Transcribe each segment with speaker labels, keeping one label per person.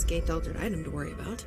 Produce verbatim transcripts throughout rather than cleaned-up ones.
Speaker 1: unescaped altered item to worry about.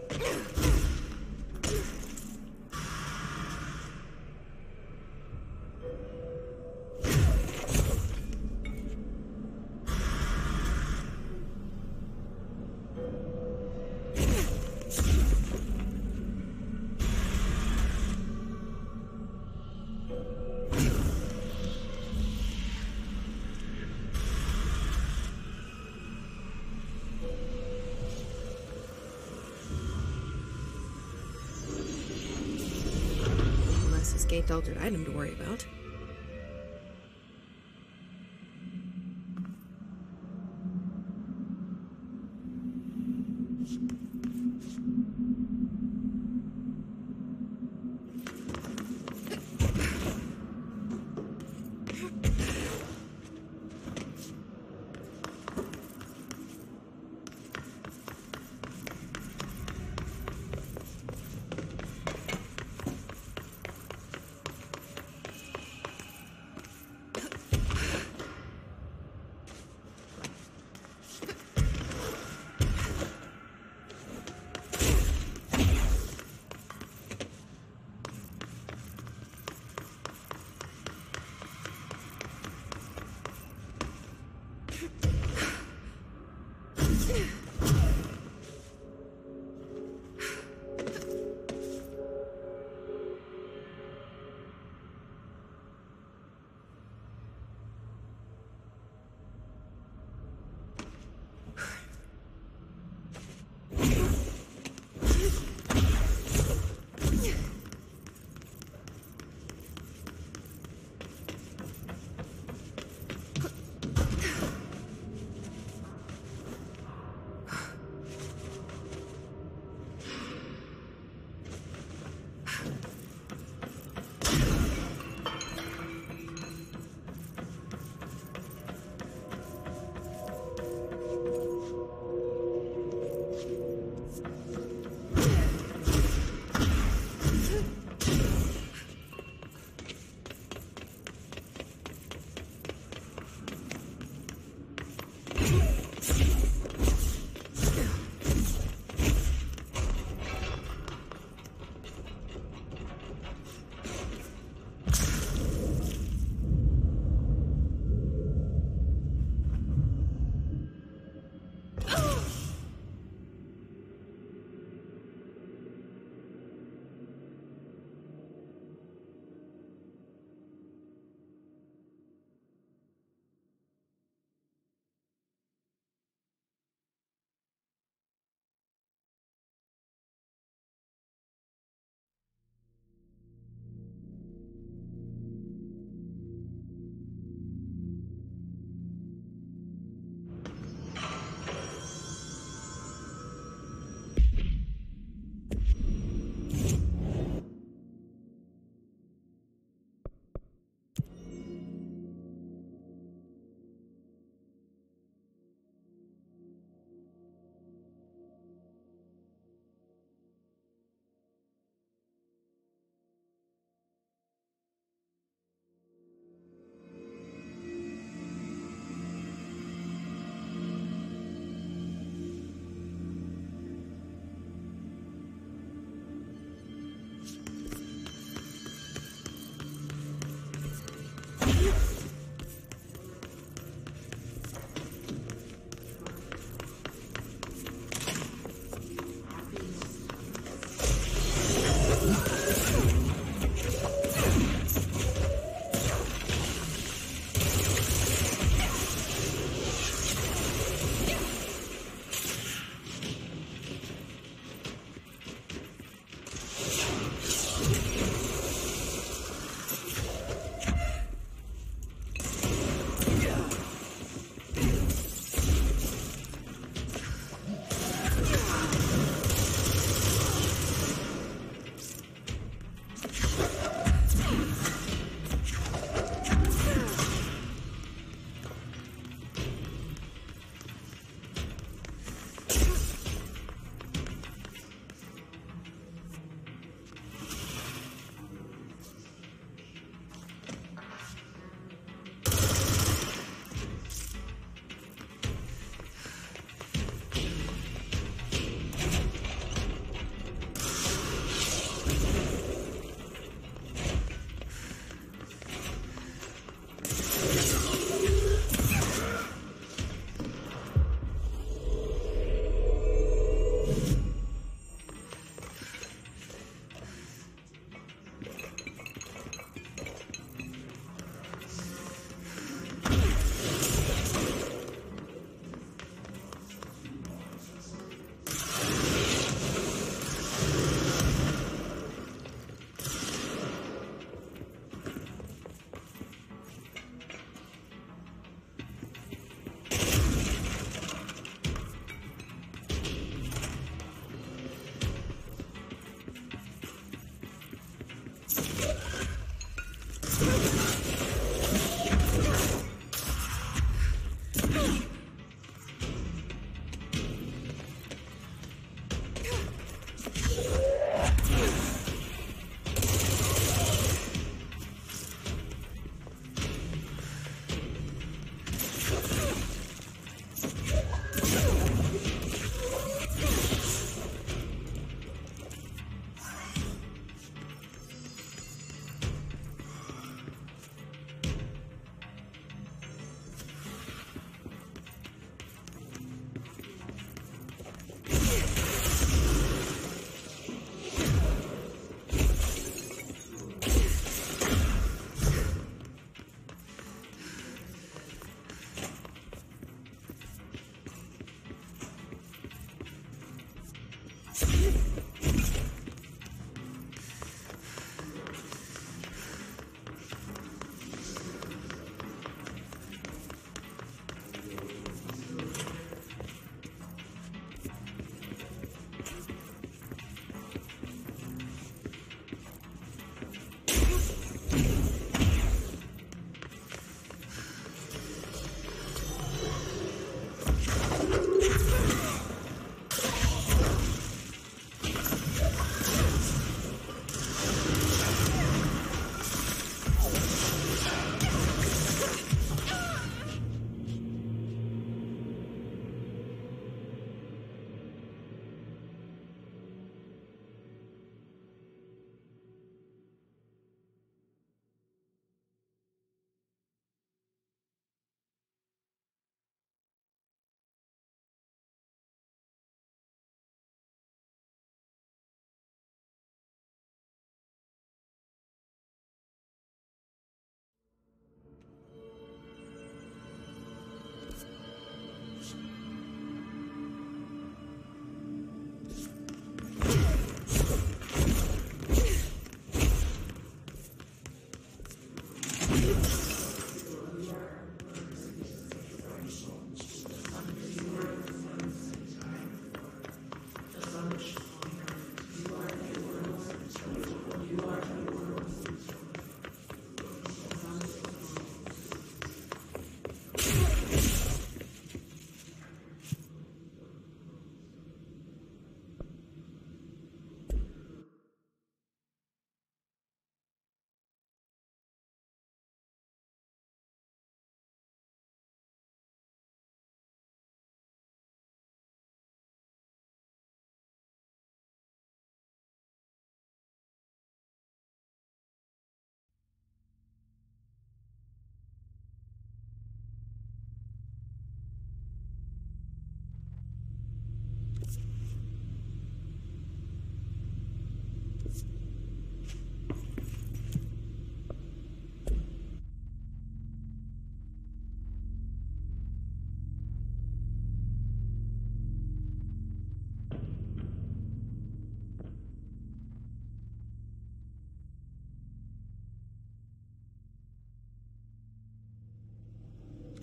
Speaker 1: Escaped altered item to worry about.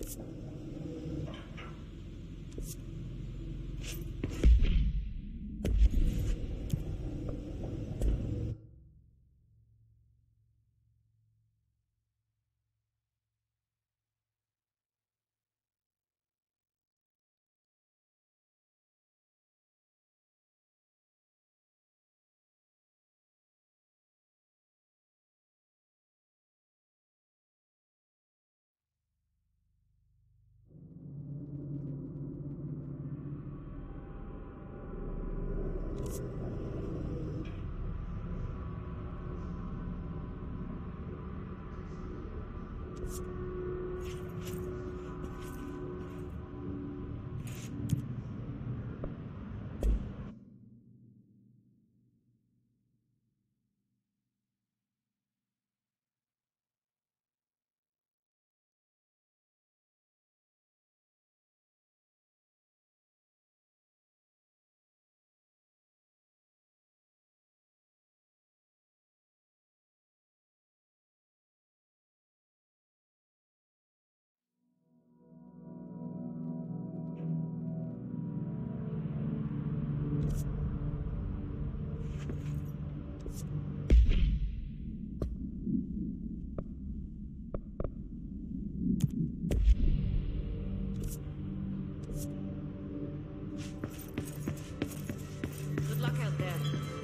Speaker 1: Good luck out there.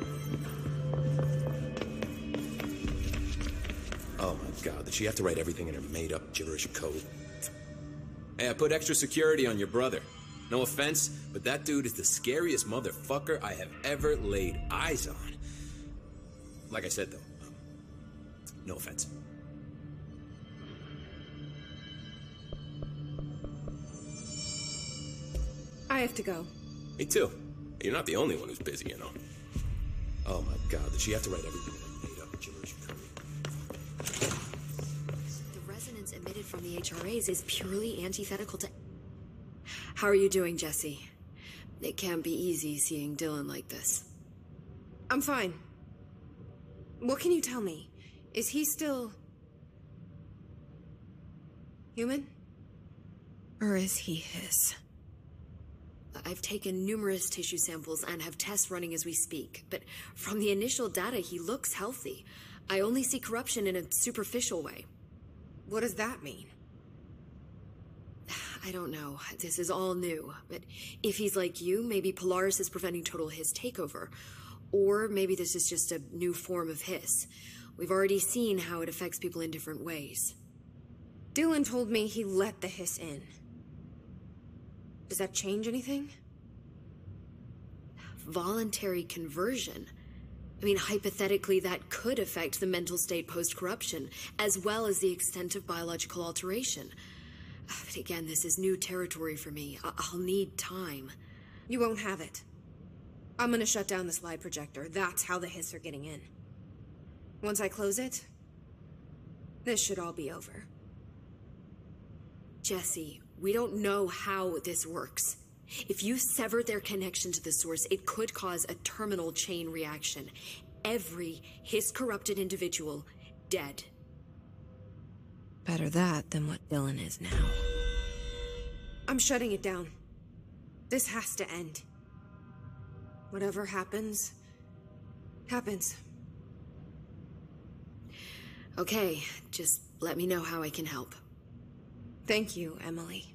Speaker 2: Oh my god, did she have to write everything in her made-up gibberish code? Hey, I put extra security on your brother. No offense, but that dude is the scariest motherfucker I have ever laid eyes on. Like I said, though, um, no offense.
Speaker 1: I have to go.
Speaker 2: Me too. You're not the only one who's busy, you know. Oh my god, did she have to write everything in her made-up gibberish code?
Speaker 3: The resonance emitted from the H R As is purely antithetical to... How are you doing, Jesse? It can't be easy seeing Dylan like this.
Speaker 1: I'm fine. What can you tell me? Is he still... human? Or is he his?
Speaker 3: I've taken numerous tissue samples and have tests running as we speak, but from the initial data, he looks healthy. I only see corruption in a superficial way.
Speaker 1: What does that mean?
Speaker 3: I don't know. This is all new, but if he's like you, maybe Polaris is preventing total Hiss takeover. Or maybe this is just a new form of Hiss. We've already seen how it affects people in different ways.
Speaker 1: Dylan told me he let the hiss in. Does that change anything?
Speaker 3: Voluntary conversion. I mean, hypothetically, that could affect the mental state post-corruption, as well as the extent of biological alteration. But again, this is new territory for me. I I'll need time.
Speaker 1: You won't have it. I'm gonna shut down the slide projector. That's how the hiss are getting in. Once I close it, this should all be over.
Speaker 3: Jesse, we don't know how this works. If you sever their connection to the source, it could cause a terminal chain reaction. Every Hiss-corrupted individual dead.
Speaker 1: Better that than what Dylan is now. I'm shutting it down. This has to end. Whatever happens, happens.
Speaker 3: Okay, just let me know how I can help.
Speaker 1: Thank you, Emily.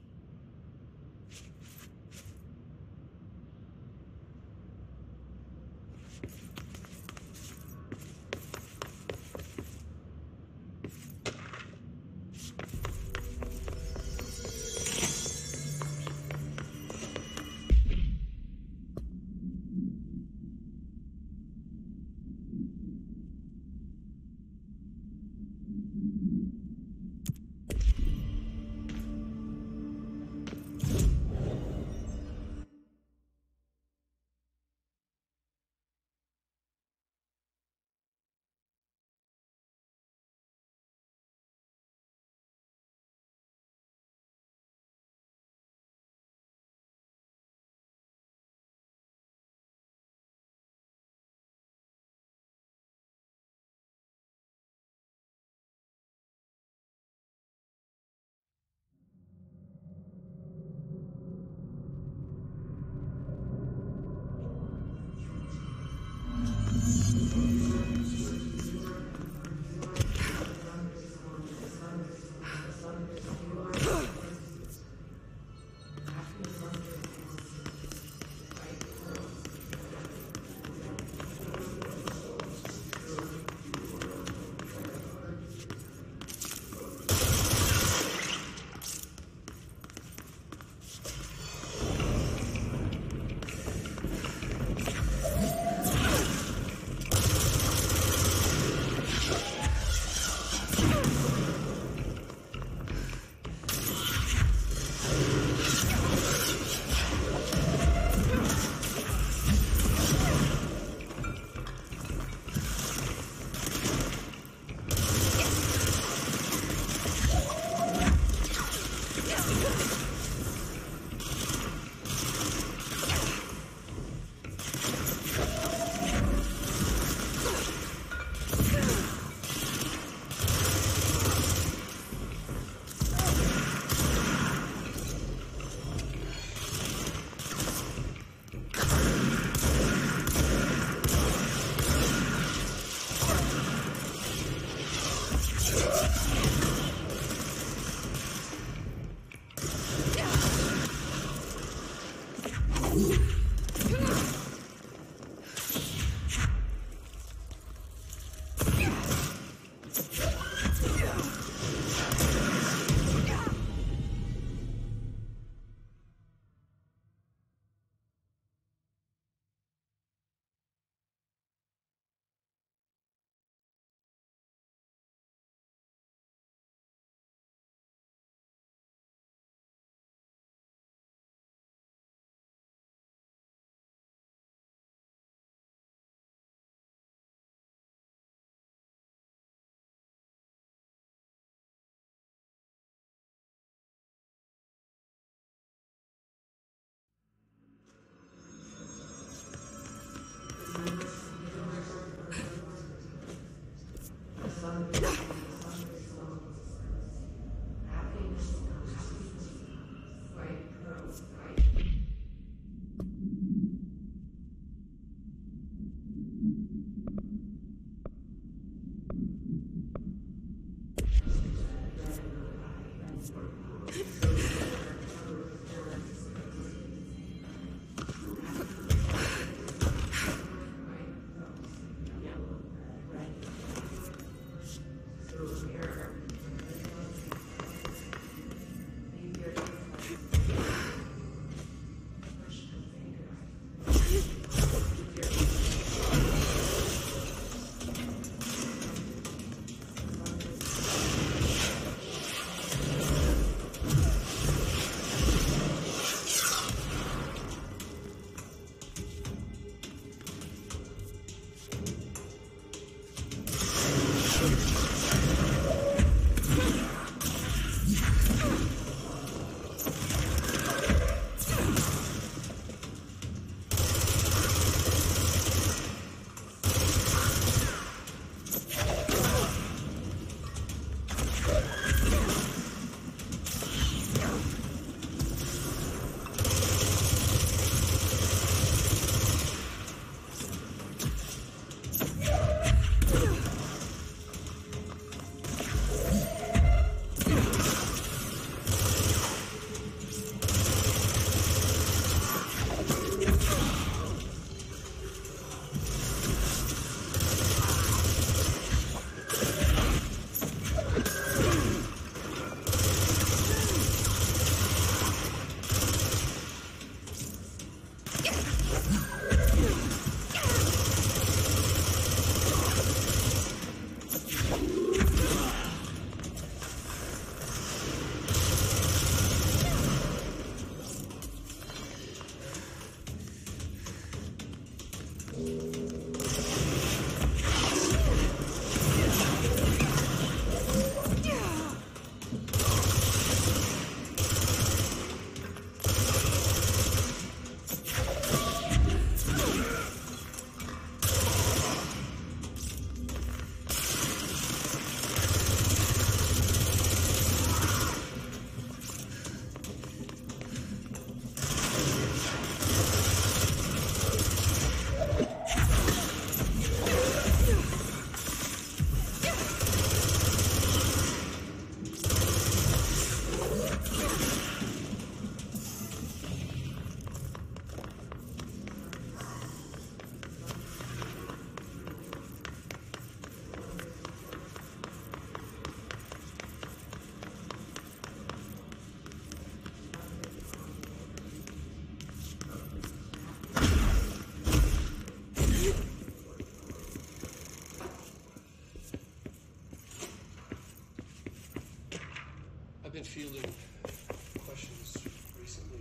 Speaker 4: I've been fielding questions recently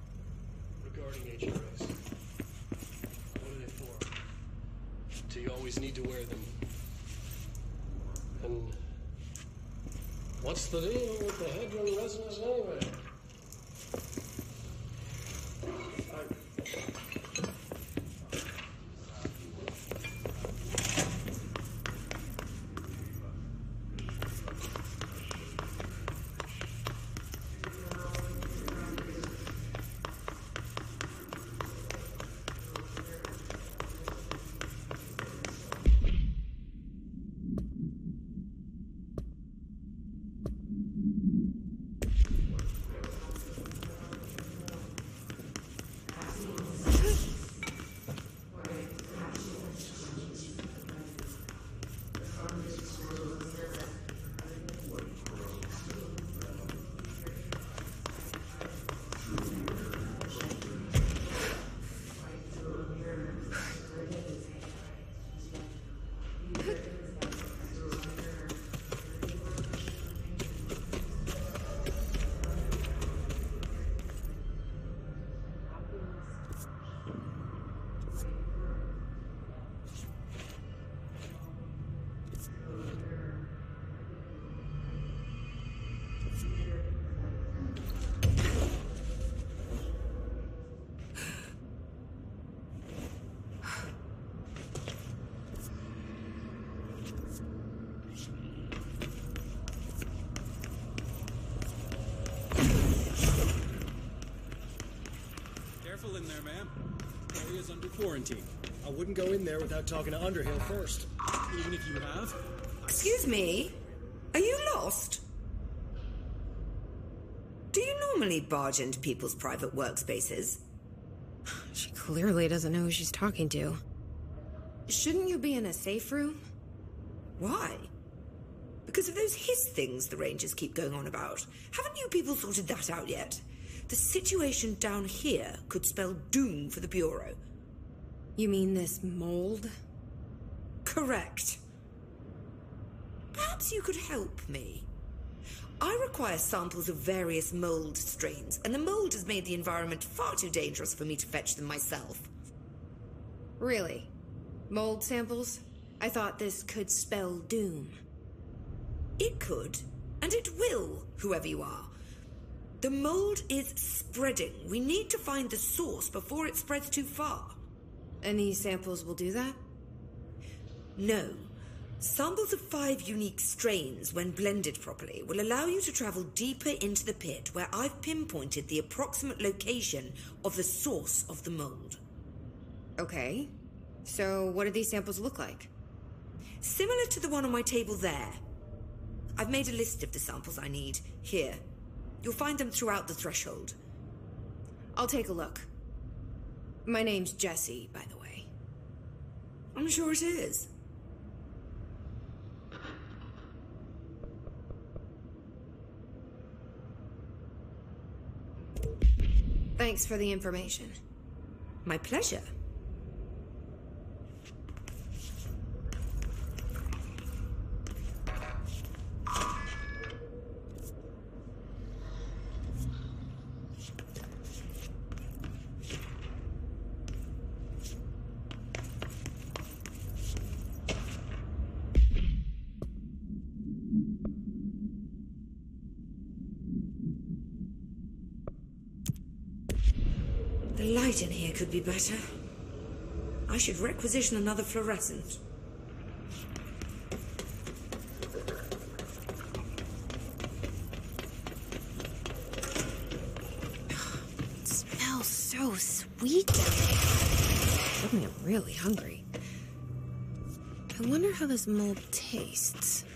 Speaker 4: regarding H R As. What are they for? Do you always need to wear them? And what's the deal with the headroom resonance anyway?
Speaker 5: quarantine. I wouldn't go in there without talking to Underhill first. Even if you have.
Speaker 6: Excuse me? Are you lost? Do you normally barge into people's private workspaces?
Speaker 1: She clearly doesn't know who she's talking to. Shouldn't you be in a safe room?
Speaker 6: Why? Because of those hiss things the Rangers keep going on about. Haven't you people sorted that out yet? The situation down here could spell doom for the Bureau.
Speaker 1: You mean this mold?
Speaker 6: Correct. Perhaps you could help me. I require samples of various mold strains, and the mold has made the environment far too dangerous for me to fetch them myself.
Speaker 1: Really? Mold samples? I thought this could spell doom.
Speaker 6: It could, and it will, whoever you are. The mold is spreading. We need to find the source before it spreads too far.
Speaker 1: And these samples will do that?
Speaker 6: No. Samples of five unique strains, when blended properly, will allow you to travel deeper into the pit, where I've pinpointed the approximate location of the source of the mold.
Speaker 1: Okay. So what do these samples look like?
Speaker 6: Similar to the one on my table there. I've made a list of the samples I need. Here. You'll find them throughout the threshold.
Speaker 1: I'll take a look. My name's Jesse, by the way.
Speaker 6: I'm sure it is.
Speaker 1: Thanks for the information.
Speaker 6: My pleasure. The light in here could be better. I should requisition another fluorescent.
Speaker 1: It smells so sweet down here. Suddenly I'm really hungry. I wonder how this mold tastes.